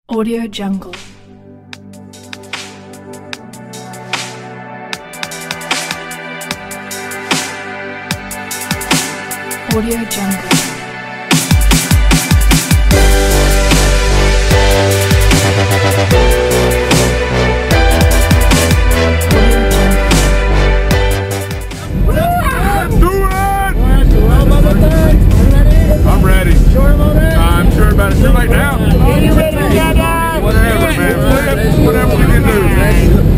Audio Jungle. Audio Jungle. I'm ready. I'm sure about it. Too late now. Whatever, man. Whatever we can do, man.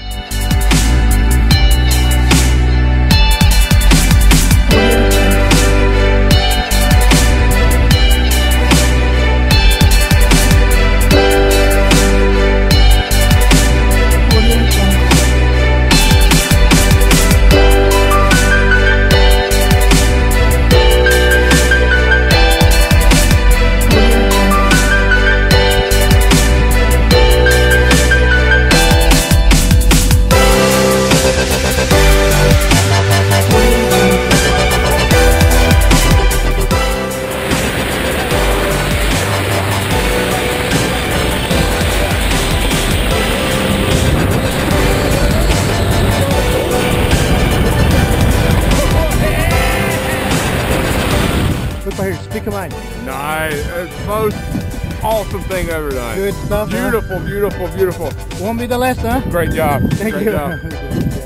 Look right here, speak of mine. Nice. It's the most awesome thing ever done. Good stuff. Beautiful, beautiful, beautiful. Won't be the last, huh? Great job. Thank Great you. job.